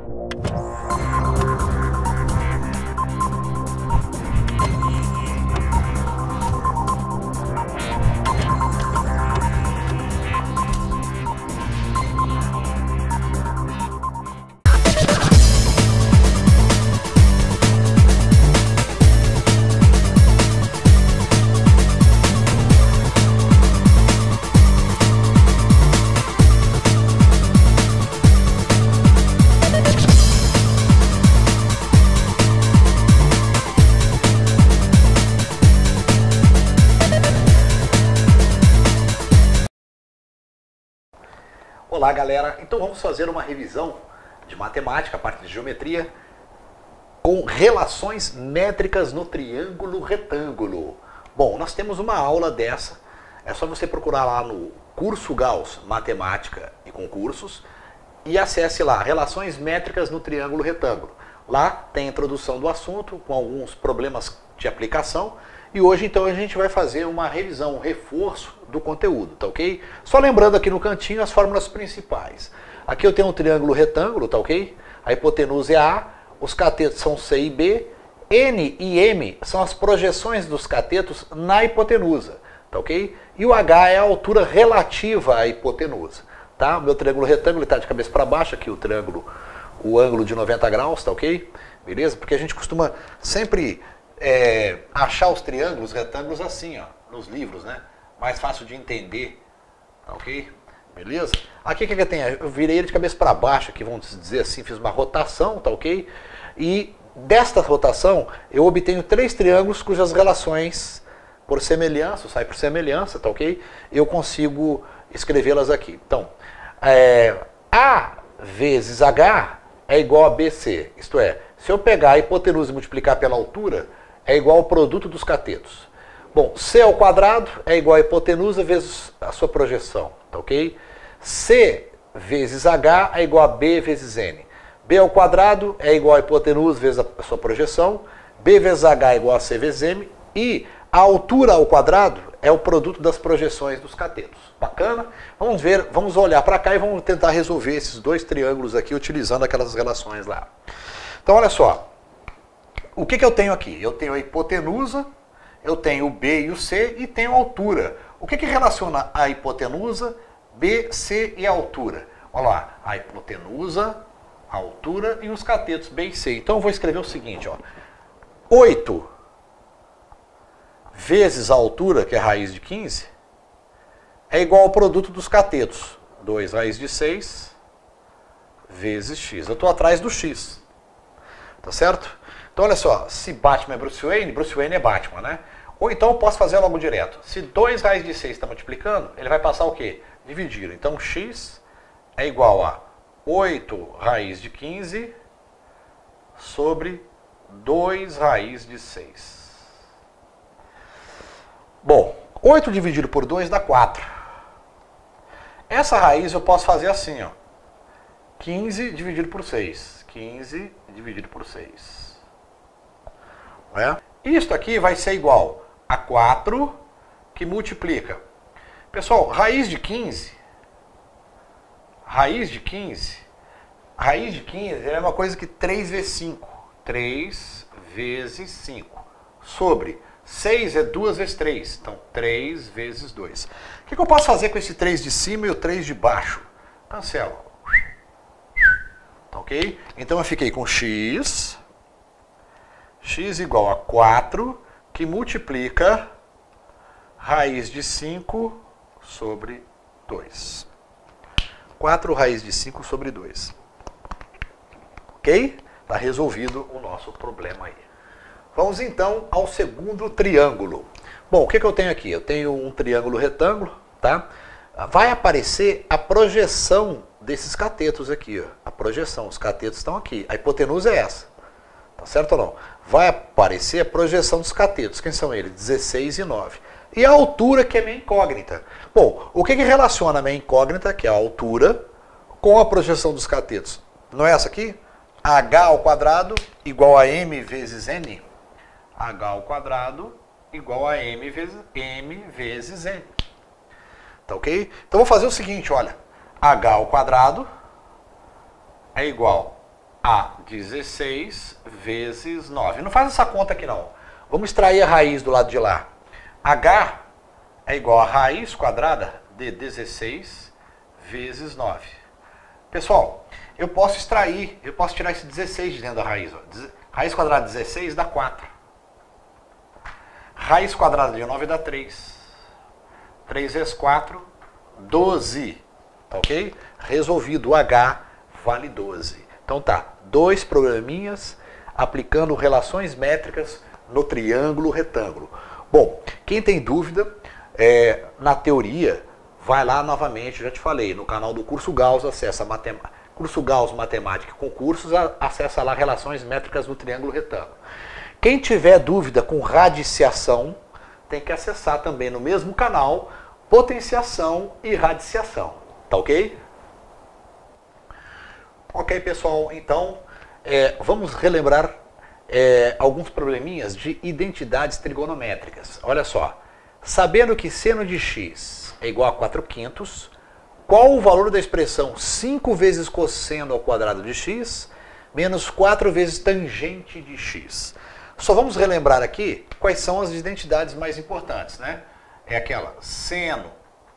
Olá galera, então vamos fazer uma revisão de matemática, a parte de geometria, com relações métricas no triângulo retângulo. Bom, nós temos uma aula dessa, é só você procurar lá no curso Gauss Matemática e Concursos e acesse lá, relações métricas no triângulo retângulo. Lá tem a introdução do assunto, com alguns problemas de aplicação. E hoje então a gente vai fazer uma revisão, um reforço do conteúdo, tá ok? Só lembrando aqui no cantinho as fórmulas principais. Aqui eu tenho um triângulo retângulo, tá ok? A hipotenusa é A, os catetos são C e B, N e M são as projeções dos catetos na hipotenusa, tá ok? E o H é a altura relativa à hipotenusa, tá? O meu triângulo retângulo está de cabeça para baixo, aqui o triângulo, o ângulo de 90 graus, tá ok? Beleza? Porque a gente costuma sempre achar os triângulos retângulos assim, ó, nos livros, né? Mais fácil de entender, tá ok? Beleza? Aqui o que eu tenho? Eu virei ele de cabeça para baixo, aqui vamos dizer assim, fiz uma rotação, tá ok? E desta rotação eu obtenho três triângulos cujas relações por semelhança, sai por semelhança, tá ok? Eu consigo escrevê-las aqui. Então, A vezes H é igual a BC, isto é, se eu pegar a hipotenusa e multiplicar pela altura, é igual ao produto dos catetos. Bom, C ao quadrado é igual a hipotenusa vezes a sua projeção, tá ok? C vezes H é igual a B vezes N. B ao quadrado é igual a hipotenusa vezes a sua projeção. B vezes H é igual a C vezes M. E a altura ao quadrado é o produto das projeções dos catetos. Bacana? Vamos ver, vamos olhar para cá e vamos tentar resolver esses dois triângulos aqui utilizando aquelas relações lá. Então, olha só. O que eu tenho aqui? Eu tenho a hipotenusa, eu tenho o B e o C e tenho a altura. O que relaciona a hipotenusa, B, C e a altura? Olha lá, a hipotenusa, a altura e os catetos B e C. Então eu vou escrever o seguinte, ó. 8 vezes a altura, que é raiz de 15, é igual ao produto dos catetos. 2 raiz de 6 vezes x. Eu estou atrás do x. Tá certo? Então, olha só, se Batman é Bruce Wayne é Batman, né? Ou então eu posso fazer logo direto. Se 2 raiz de 6 está multiplicando, ele vai passar o quê? Dividir. Então, x é igual a 8 raiz de 15 sobre 2 raiz de 6. Bom, 8 dividido por 2 dá 4. Essa raiz eu posso fazer assim, ó. 15 dividido por 6. 15 dividido por 6. Isto aqui vai ser igual a 4 que multiplica. Pessoal, raiz de 15 é uma coisa que 3 vezes 5. 3 vezes 5. Sobre 6 é 2 vezes 3. Então, 3 vezes 2. O que eu posso fazer com esse 3 de cima e o 3 de baixo? Cancelo. Tá ok? Então, eu fiquei com x igual a 4, que multiplica raiz de 5 sobre 2. 4 raiz de 5 sobre 2. Ok? Está resolvido o nosso problema aí. Vamos então ao segundo triângulo. Bom, o que eu tenho aqui? Eu tenho um triângulo retângulo, tá? Vai aparecer a projeção desses catetos aqui, ó. A projeção, os catetos estão aqui. A hipotenusa é essa. Tá certo ou não? Vai aparecer a projeção dos catetos. Quem são eles? 16 e 9. E a altura, que é minha incógnita. Bom, o que relaciona a minha incógnita, que é a altura, com a projeção dos catetos? Não é essa aqui? H ao quadrado igual a M vezes N. H ao quadrado igual a M vezes N. Tá ok? Então vou fazer o seguinte, olha. H ao quadrado é igual a 16 vezes 9. Não faz essa conta aqui não. Vamos extrair a raiz do lado de lá. H é igual a raiz quadrada de 16 vezes 9. Pessoal, eu posso extrair, eu posso tirar esse 16 de dentro da raiz. Ó. Raiz quadrada de 16 dá 4. Raiz quadrada de 9 dá 3. 3 vezes 4, 12. Ok? Resolvido. O H vale 12. Então tá, 2 probleminhas aplicando relações métricas no triângulo retângulo. Bom, quem tem dúvida, na teoria, vai lá novamente, já te falei, no canal do Curso Gauss, acessa Curso Gauss Matemática e Concursos, acessa lá relações métricas no triângulo retângulo. Quem tiver dúvida com radiciação, tem que acessar também no mesmo canal potenciação e radiciação. Tá ok? Ok, pessoal, então vamos relembrar alguns probleminhas de identidades trigonométricas. Olha só, sabendo que seno de x é igual a 4/5, qual o valor da expressão 5 vezes cosseno ao quadrado de x menos 4 vezes tangente de x? Só vamos relembrar aqui quais são as identidades mais importantes, né? É aquela seno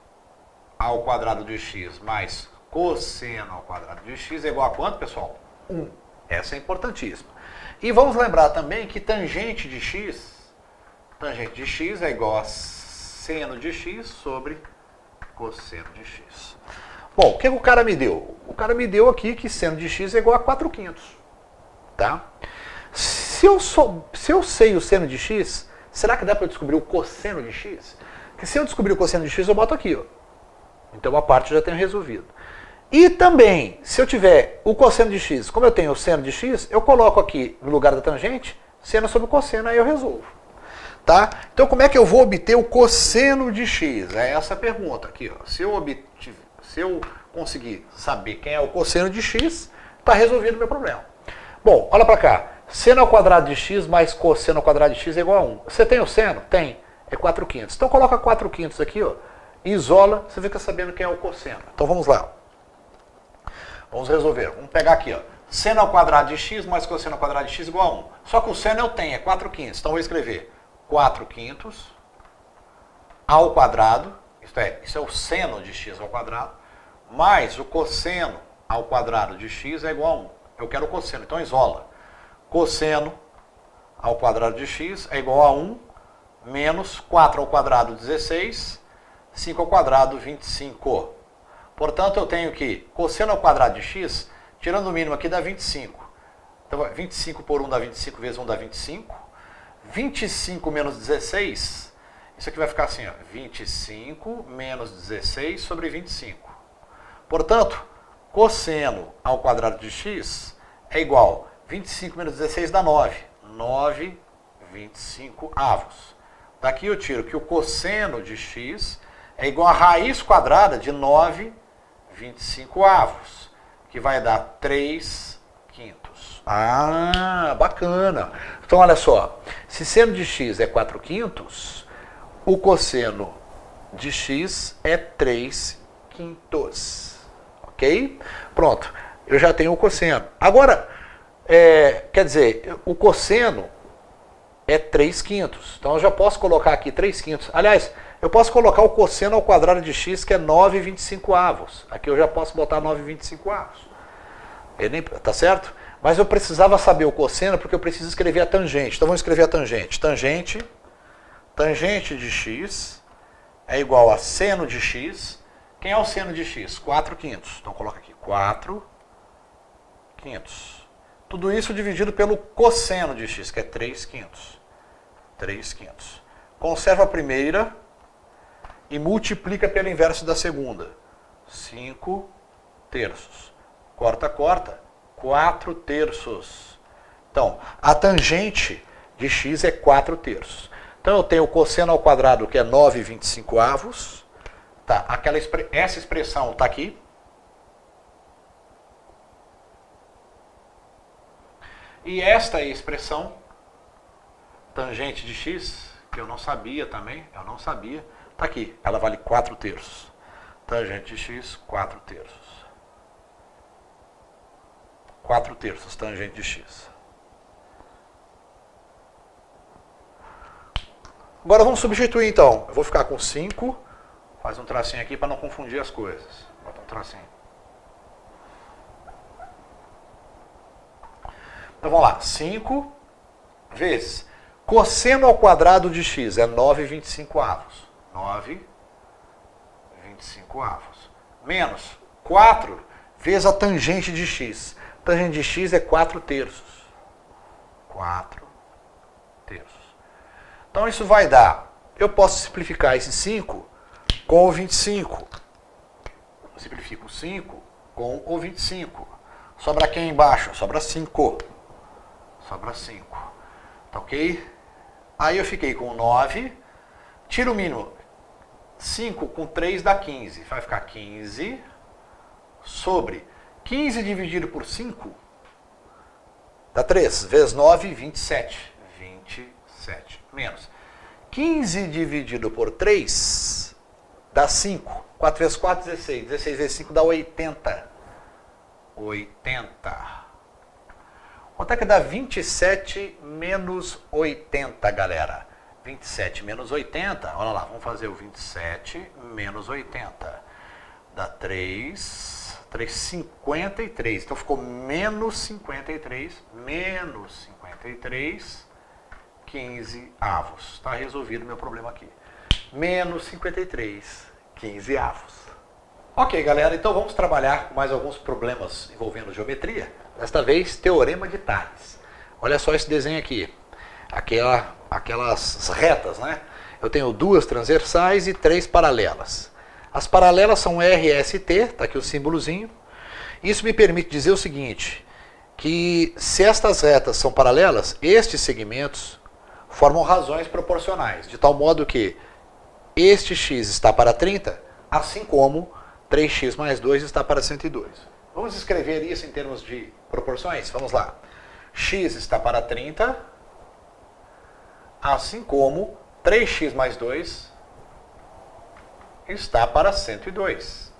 ao quadrado de x mais cosseno ao quadrado de x é igual a quanto, pessoal? 1. Essa é importantíssima. E vamos lembrar também que tangente de x é igual a seno de x sobre cosseno de x. Bom, o que o cara me deu? O cara me deu aqui que seno de x é igual a 4/5. Tá? Se eu sei o seno de x, será que dá para eu descobrir o cosseno de x? Porque se eu descobrir o cosseno de x, eu boto aqui, ó. Então uma parte eu já tenho resolvido. E também, se eu tiver o cosseno de x, como eu tenho o seno de x, eu coloco aqui no lugar da tangente, seno sobre cosseno, aí eu resolvo. Tá? Então como é que eu vou obter o cosseno de x? É essa a pergunta aqui. Ó. Se eu conseguir saber quem é o cosseno de x, está resolvido o meu problema. Bom, olha para cá. Seno ao quadrado de x mais cosseno ao quadrado de x é igual a 1. Você tem o seno? Tem. É 4/5. Então coloca 4/5 aqui, ó, isola, você fica sabendo quem é o cosseno. Então vamos lá. Vamos resolver. Vamos pegar aqui, ó. Seno ao quadrado de x mais cosseno ao quadrado de x igual a 1. Só que o seno eu tenho, é 4/5. Então vou escrever 4/5 ao quadrado, isso é o seno de x ao quadrado, mais o cosseno ao quadrado de x é igual a 1. Eu quero o cosseno, então isola. Cosseno ao quadrado de x é igual a 1 menos 4 ao quadrado, 16, 5 ao quadrado, 25. Portanto, eu tenho que cosseno ao quadrado de x, tirando o mínimo aqui, dá 25. Então, 25 por 1 dá 25, vezes 1 dá 25. 25 menos 16, isso aqui vai ficar assim, ó, 25 menos 16 sobre 25. Portanto, cosseno ao quadrado de x é igual a 25 menos 16 dá 9. 9, 25 avos. Daqui eu tiro que o cosseno de x é igual a raiz quadrada de 9, 25 avos, que vai dar 3/5. Ah, bacana. Então, olha só. Se seno de x é 4/5, o cosseno de x é 3/5. Ok? Pronto. Eu já tenho o cosseno. Agora, quer dizer, o cosseno é 3/5. Então, eu já posso colocar aqui 3/5. Aliás, eu posso colocar o cosseno ao quadrado de x, que é 9/25 avos. Aqui eu já posso botar 9/25 avos. Tá certo? Mas eu precisava saber o cosseno porque eu preciso escrever a tangente. Então vamos escrever a tangente. Tangente de x é igual a seno de x. Quem é o seno de x? 4/5. Então coloca aqui 4/5. Tudo isso dividido pelo cosseno de x, que é 3/5. 3/5. Conserva a primeira e multiplica pelo inverso da segunda. 5/3. Corta, corta. 4/3. Então, a tangente de x é 4/3. Então, eu tenho o cosseno ao quadrado, que é 9/25 avos. Tá, essa expressão está aqui. E esta expressão, tangente de x, que eu não sabia também, está aqui. Ela vale 4/3. Tangente de x, 4/3. 4/3 tangente de x. Agora vamos substituir então. Eu vou ficar com 5, faz um tracinho aqui para não confundir as coisas. Bota um tracinho. Então vamos lá, 5 vezes cosseno ao quadrado de x é 9/25. 9/25. Menos 4 vezes a tangente de x. Tangente de x é 4/3. 4/3. Então isso vai dar, eu posso simplificar esse 5 com o 25. Simplifico 5 com o 25. Sobra quem embaixo? Sobra 5. Sobra 5. Tá ok? Aí eu fiquei com 9. Tiro o mínimo. 5 com 3 dá 15. Vai ficar 15 sobre 15 dividido por 5 dá 3. Vezes 9, 27. 27. Menos 15 dividido por 3 dá 5. 4 vezes 4, 16. 16 vezes 5 dá 80. 80. Quanto é que dá 27 menos 80, galera? 27 menos 80, olha lá, vamos fazer o 27 menos 80. Dá 53. Então ficou menos 53, 15 avos. Está resolvido o meu problema aqui. Menos 53, 15 avos. Ok, galera, então vamos trabalhar com mais alguns problemas envolvendo geometria. Desta vez, teorema de Tales. Olha só esse desenho aqui. Aquelas retas, né? Eu tenho 2 transversais e 3 paralelas. As paralelas são RST, está aqui o símbolozinho. Isso me permite dizer o seguinte, que se estas retas são paralelas, estes segmentos formam razões proporcionais, de tal modo que este x está para 30, assim como 3x mais 2 está para 102. Vamos escrever isso em termos de proporções? Vamos lá. X está para 30, assim como 3x mais 2 está para 102.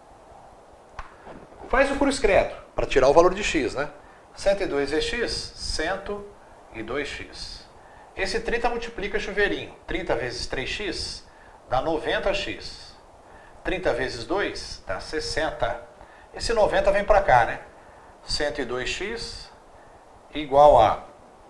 Faz o cruzcredo para tirar o valor de x, né? 102 vezes x, 102x. Esse 30 multiplica chuveirinho. 30 vezes 3x dá 90x. 30 vezes 2 dá 60. Esse 90 vem para cá, né? 102x igual a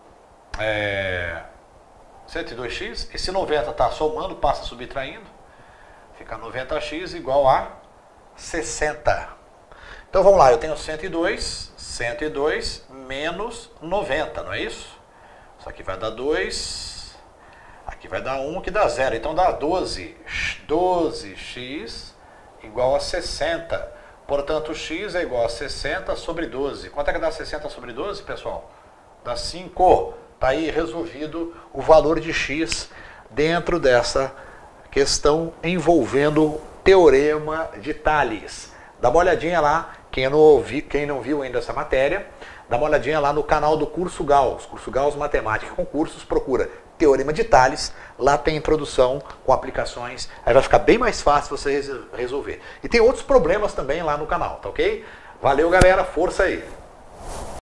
102x. Esse 90 está somando, passa subtraindo. Fica 90x igual a 60. Então vamos lá, eu tenho 102 menos 90, não é isso? Isso aqui vai dar 2, aqui vai dar 1, que dá 0. Então dá 12. 12x igual a 60. Portanto, x é igual a 60 sobre 12. Quanto é que dá 60 sobre 12, pessoal? Dá 5. Está aí resolvido o valor de x dentro dessa questão envolvendo teorema de Tales. Dá uma olhadinha lá, quem não viu ainda essa matéria, dá uma olhadinha lá no canal do Curso Gauss Matemática com Cursos, procura Teorema de Tales, lá tem introdução com aplicações, aí vai ficar bem mais fácil você resolver. E tem outros problemas também lá no canal, tá ok? Valeu, galera, força aí!